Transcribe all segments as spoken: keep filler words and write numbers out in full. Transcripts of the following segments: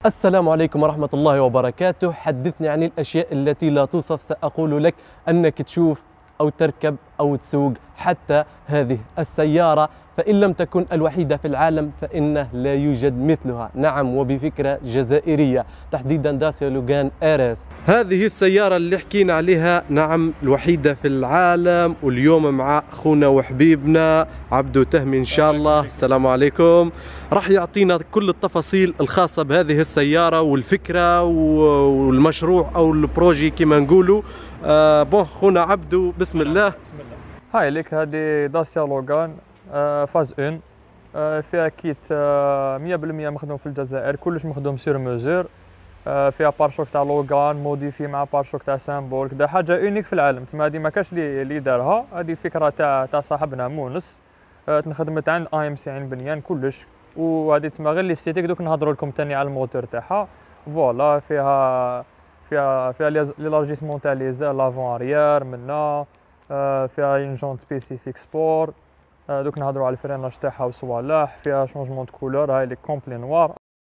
السلام عليكم ورحمة الله وبركاته. حدثني عن الأشياء التي لا توصف. سأقول لك أنك تشوف أو تركب أو تسوق حتى هذه السيارة، فإن لم تكن الوحيدة في العالم فإنه لا يوجد مثلها. نعم، وبفكرة جزائرية، تحديدا داسيا لوغان ار اس. هذه السيارة اللي حكينا عليها، نعم الوحيدة في العالم. واليوم مع أخونا وحبيبنا عبدو تهمي إن شاء الله. السلام عليكم. راح يعطينا كل التفاصيل الخاصة بهذه السيارة والفكرة والمشروع أو البروجي كما نقولوا. آه بون خونا عبدو، بسم الله. بسم الله. هاي لك هذه داسيا لوغان آه فاز واحد، آه فيها كيت آه مية بالمية مخدوم في الجزائر، كلش مخدوم سير ميزور. آه فيها بارشوك تاع لوغان موديفي مع بارشوك تاع سامبول، كدا حاجه اونيك في العالم. تما هذه ما كاش لي لي دارها، هذه فكره تاع تاع صاحبنا مونس. آه تنخدمت عند اي ام سي عين بنيان كلش. وهذه تما غير لي ستيتيك. دوك نهضروا لكم ثاني على الموتور تاعها. فوالا فيها فيها فيها ليلارجيسمون تاع لي زال لافون اريير منا. آه فيها اون جونت سبيسيفيك سبور. آه دوك نهضروا على الفريناج تاعها وصوالح. فيها شونجمون دو كولور، هاي لي كومبلي نوار.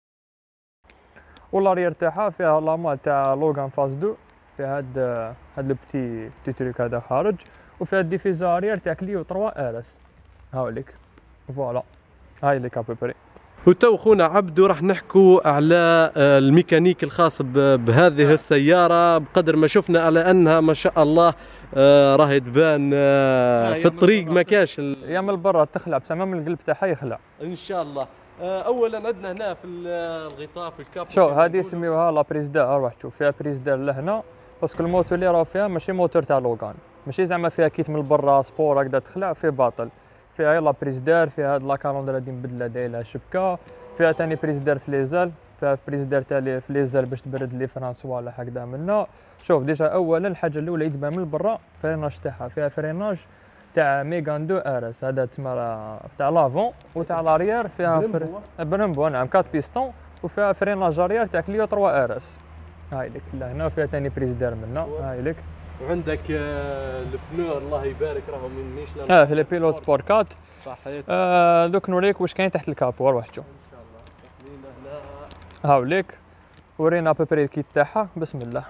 والاريير تاعها فيها لامال تاع لوغان فاز اثنين، فيها هاد هاد لو بتي بتي تريك هذا خارج. وفيها الديفيزور اريير تاع كليو ثلاثة ار اس. هاوليك فوالا، هاي لي كابوبري. وتو خونا عبدو راح نحكوا على الميكانيك الخاص بهذه السيارة. بقدر ما شفنا على أنها ما شاء الله راهي تبان في الطريق ما كاش يا من برا تخلع، بس من القلب تاعها يخلع إن شاء الله. أولا عندنا هنا في الغطاء في الكابو. شو هذه يسميوها لا بريزدار. روح شوف فيها بريزدار لهنا، باسكو الموتور اللي راه فيها ماشي موتور تاع لوغان، ماشي زعما فيها كيت من برا سبور هكذا تخلع في باطل. فيها لا بريزدار، فيها هاد لا كالوندر هادي مبدله دايرها شبكه. فيها ثاني بريزدار في ليزال، فيها بريزدار تاع في ليزال باش تبرد لي فرانس ولا هكذا منا. شوف ديجا اولا الحاجه الاولى يتبان من برا فريناج تاعها، فيها فريناج تاع ميغان اثنين ار اس. هذا تما تاع لافون وتاع لاريير فيها فر... برمبو. نعم أربعة بيستون. وفيها فريناج اريير تاع كليو ثلاثة ار اس. هاي لك هنا فيها ثاني بريزدار منا. هاي لك. وعندك البنو الله يبارك راهو من ميشلان. اه في لي بيلوت سبور أربعة. صحيت. آه دوك نوريك واش كاين تحت الكابو. روح شوف ان شاء الله. خلينا هنا. هاوليك ورينا ابوبري الكيت تاعها. بسم الله.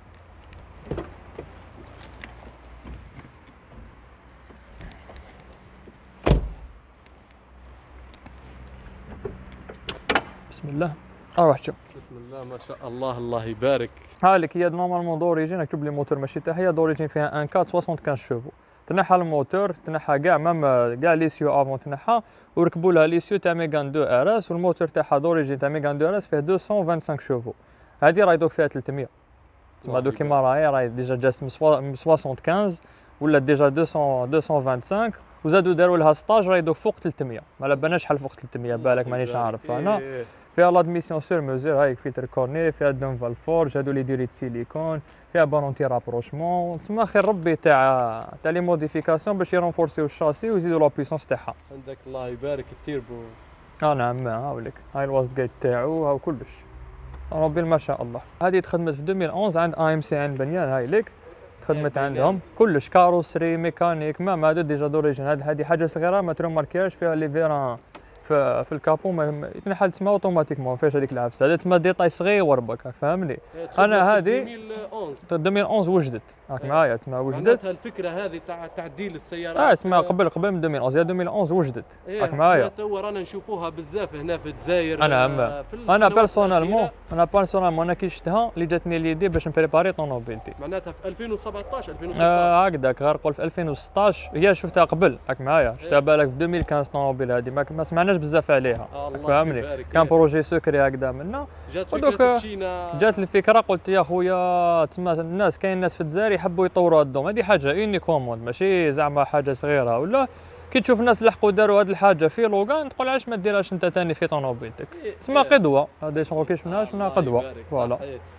بسم الله. روح شوف. بسم الله ما شاء الله الله يبارك. هالك هي نورمالمون دوريجين. مكتوب لي موتور ماشي تاعها، هي دوريجين فيها واحد أربعة خمسة وستين شوفو. تنحى الموتور، تنحى كاع مام كاع ليسيو افون تنحى، وركبوا لها ليسيو تاع ميغان اثنين ار اس. والموتور تاعها دوريجين تاع ميغان اثنين ار اس فيه مئتين وخمسة وعشرين شوفو. هذه راهي دوك فيها ثلاثمية. تسمى دوك كيما راهي راهي ديجا جات من خمسة وستين ولا ديجا مئتين وخمسة. وزادوا داروا لها ستاج راهي دوك فوق ثلاثمية. ما على بالناش شحال فوق ثلاثمية، بالك مانيش عارف انا. فيها لادميسيون سور ميزور، هايك فلتر كورني، فيها دونفال فورج، هادو لي ديريت سيليكون، فيها بارونتي رابروشمون. تسمى خير ربي تاع تاع لي موديفيكاسيون باش يرونفورسيو الشاسي ويزيدوا لا بويسونس تاعها. عندك الله يبارك التيربو. اه نعم هاوليك، هاي الواسط جايت تاعو هاو كلش. ربي ما شاء الله. هذه تخدمت في ألفين وأحد عند اي ام سي عين بنيان. هاي ليك تخدمت عندهم كلش كاروسري ميكانيك. ما هذا ديجا دوريجين. هذه حاجه صغيره ما تروماركيهاش. فيها لي فيران في في الكابو ما يتنحل تسمى اوتوماتيكمون، ما فيهاش هذيك العفسه. هذا تسمى ديتاي صغير برك، فهمني. انا هذه ألفين وأحد وجدت راك معايا. تسمى وجدت معناتها الفكره هذه تاع تعديل السيارات. اه تسمى قبل قبل من ألفين وأحد. هي ألفين وأحد وجدت راك معايا. تو رانا نشوفوها بزاف هنا في الجزائر. انا أما. انا بيرسونالمون انا بيرسونالمون انا كي شفتها اللي جاتني ليدي باش نبريباري طونوبيلتي. معناتها في ألفين وسبعطاش ألفين وستطاش. اه هكذاك غير نقول في ألفين وستطاش. هي شفتها قبل راك معايا. شفتها بالك في ألفين وخمسطاش طونوبيل هذه ما, ما سمعناش بزاف عليها. فهمني كان بروجي سكري هكذا منا. ودوك جات الفكره قلت يا خويا تسمى الناس كاين ناس في الجزائر يحبوا يطوروا الدوم. هذه حاجه اوني كوموند ماشي زعما حاجه صغيره. ولا كي تشوف الناس لحقوا داروا هذه الحاجه في لوغان تقول علاش ما ديرهاش انت ثاني في طونوبيلتك. تسمى قدوه. هذه شغل كي شفناها شفنا قدوه. فوالا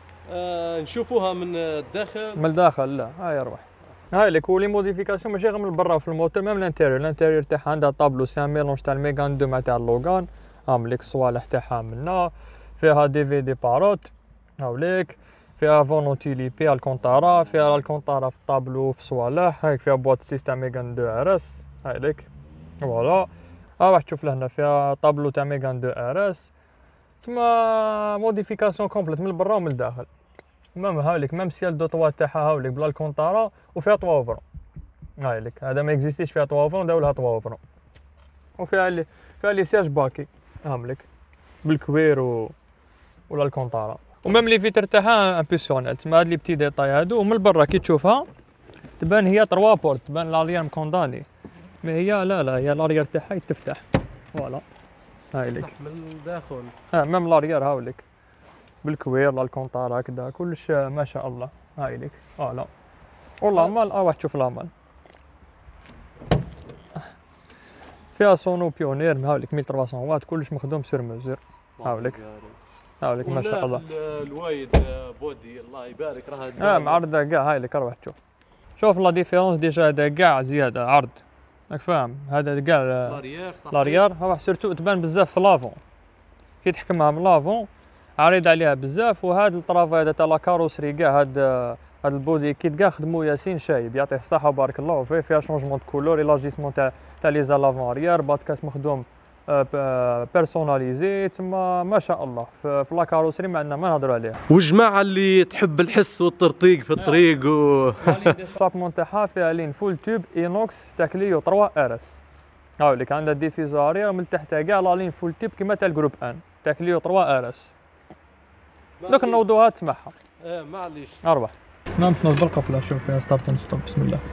آه نشوفوها من الداخل. من الداخل لا. هاي روح. هاي لك ولي موديفيكاسيون ماشي غير من برا في الموتور، ميم الانتيريور. الانتيريور تاعها عندها طابلو سي ميلونج تاع الميغان اثنين مع تاع اللوغان. هام ليك الصوالح تاعها منا. فيها دي في دي باروت. هاوليك فيها فونوتي لي بي الكونطارا. فيها الكونطارا في الطابلو في صوالح. هايك فيها بوات سيس تاع ميغان اثنين ار اس. هاي لك فوالا. ها راح تشوف لهنا فيها طابلو تاع ميغان اثنين ار اس. تسمى موديفيكاسيون كومبليت من برا ومن الداخل. ميم هاوليك ميم سيال دو طوا تاعها هاوليك بلا الكونطارا وفيها طوا فرون. هاوليك هذا ما اكزيستيش فيها طوا فرون داولها طوا فرون. وفيها اللي فيها لي سياج باكي هاوليك بالكوير و ولا الكونطارا. وميم لي فيتر تاعها امبيسيونيل تسمى هاد لي بتي ديطاي هادو ومن برا كي تشوفها تبان هي تروا بورت تبان لاريير مكونداني مي هي لا لا هي لاريير تاعها يتفتح فوالا هايليك من الداخل اه ميم لاريير هاوليك بالكوير لا الكونطار هكذا كلش ما شاء الله هايليك فوالا والله مال اه واحد تشوف لامان فيها صونو بيونير هاوليك ألف وثلاثمية وات كلش مخدوم سير مزور هاوليك هاوليك ما شاء الله الوايد بودي الله يبارك راها اه معرضه كاع هايليك روح تشوف شوف لا ديفيرونس ديجا هذا كاع زياده عرض راك فاهم هذا كاع لاريير صح لاريير ها سيرتو تبان بزاف في لافون كي تحكمها من لافون عريض عليها بزاف وهاد الطرافاي هذا تاع لا كاروسري كاع هاد هاد البودي كيت كاع خدمو ياسين شايب يعطيه الصحه وبارك الله فيه فيها شونجمون دو كولور ايلاجيسمون تاع تاع لي زالافون اريير بادكاس مخدوم بيرسوناليزي تما ما شاء الله في لا كاروسري ما عندنا ما نهضروا عليها. والجماعه اللي تحب الحس والترطيق في الطريق و الشابمون تاعها فيها لين فول توب اينوكس تاع كليو ثلاثة ار اس هاوليك عندها ديفيزور اريير ومن تحتها كاع لا لين فول توب كيما تاع الجروب ان تاع كليو ثلاثة ار اس دوك نوضوها تسمعها اه معليش اربح نعم تنوض بالقفله شوف فيها ستارت اند ستوب بسم الله.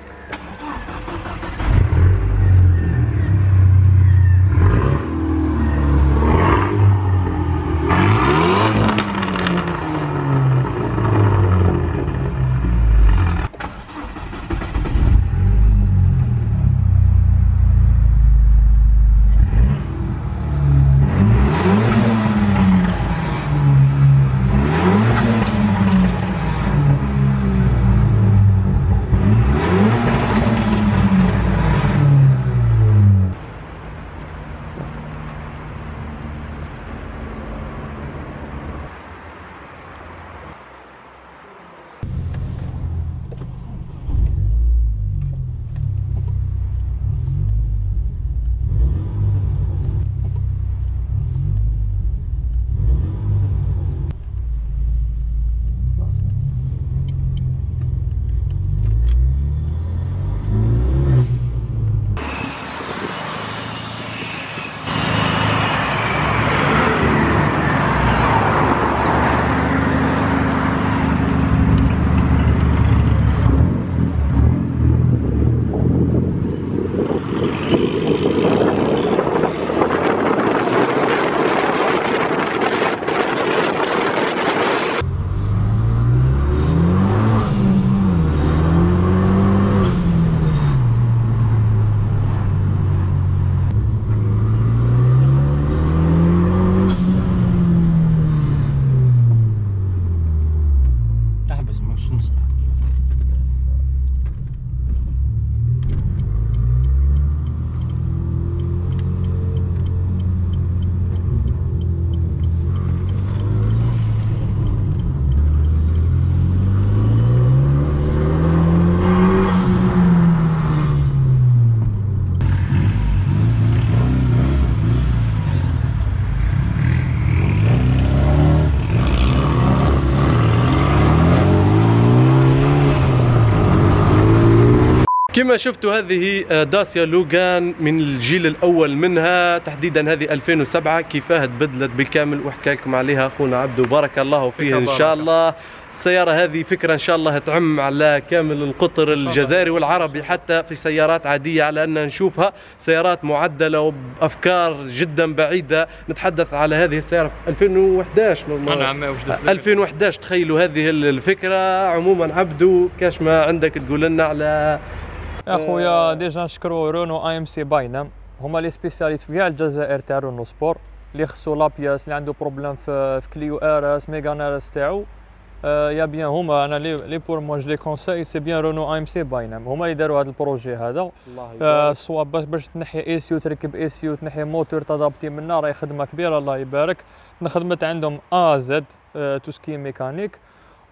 كما شفتوا هذه داسيا لوغان من الجيل الاول منها تحديدا هذه ألفين وسبعة كيفاه تبدلت بالكامل وحكى لكم عليها اخونا عبدو بارك الله فيه ان شاء الله. السيارة هذه فكرة ان شاء الله تعم على كامل القطر الجزائري والعربي حتى في سيارات عادية على ان نشوفها سيارات معدلة وبافكار جدا بعيدة. نتحدث على هذه السيارة في ألفين وأحد عشر نعم ألفين وأحد عشر تخيلوا هذه الفكرة. عموما عبدو كاش ما عندك تقول لنا على يا خويا ديجا نشكروا رونو اي ام سي باينام هما لي سبيسياليست في كاع الجزائر تاع رونو سبور اللي خصو لابياس اللي عنده بروبليم في, في كليو ار اس ميغان ار اس تاعو آه يا بيان هما انا لي لي بور موا جو لي كونساي سي بيان رونو اي ام سي باينام هما اللي داروا هذا البروجي هذا آه سوا باش تنحي اي سي وتركب اي سي وتنحي موتور تضابطي منها راهي خدمه كبيره الله يبارك. خدمت عندهم ا زد تو سكي ميكانيك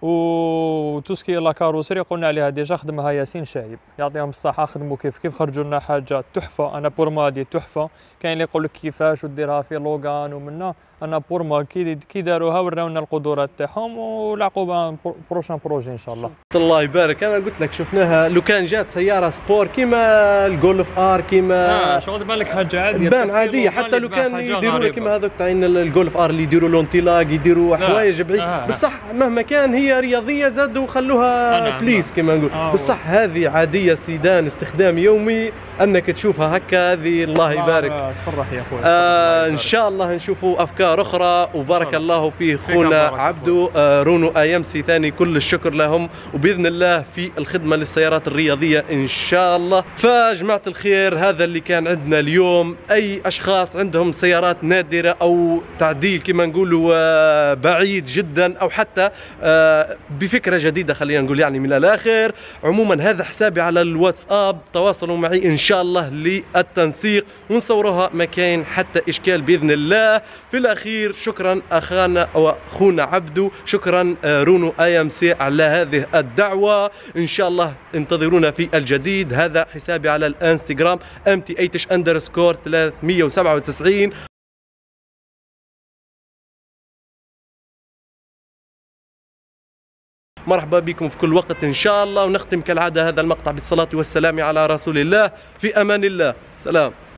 و تو سكي لا كاروسري قلنا عليها ديجا خدمها ياسين شايب، يعطيهم الصحه، خدموا كيف كيف، خرجوا لنا حاجه تحفه. انا بور ما دي تحفه، كاين اللي يقول لك كيفاش وديرها في لوغان ومنا، انا بور ما كي كي داروها وراونا القدرات تاعهم، والعقوبه بروشان بروجي ان شاء الله. الله يبارك. انا قلت لك شفناها لو كان جات سياره سبور كيما الجولف ار كيما اه شغل تبان لك حاجه عاديه، تبان عاديه، حتى لو كان يديروا كيما هذوك تاعين الجولف ار اللي يديروا لونتيلاق، يديروا حوايج بعيد. آه. بصح مهما كان هي رياضيه زادوا خلوها آه بليس كيما نقول. آه بصح هذه عاديه سيدان، استخدام يومي، انك تشوفها هكا هذه الله يبارك. آه تفرح يا اخويا. آه ان شاء الله نشوفوا افكار اخرى، وبارك الله فيه خونا عبدو. آه رونو ايامسي ثاني كل الشكر لهم، وباذن الله في الخدمه للسيارات الرياضيه ان شاء الله. فجماعه الخير هذا اللي كان عندنا اليوم. اي اشخاص عندهم سيارات نادره او تعديل كما نقولوا آه بعيد جدا، او حتى آه بفكره جديده خلينا نقول يعني من الاخر، عموما هذا حسابي على الواتساب، تواصلوا معي ان شاء الله للتنسيق ونصوروها، ما كاين حتى اشكال باذن الله. في الاخير شكرا اخانا واخونا عبدو، شكرا آه رونو اي ام سي على هذه الدعوه. ان شاء الله انتظرونا في الجديد. هذا حسابي على الانستغرام ام تي ايتش اندرسكور ثلاثمية وسبعة وتسعين. مرحبا بكم في كل وقت ان شاء الله. ونختم كالعاده هذا المقطع بالصلاه والسلام على رسول الله. في امان الله. سلام.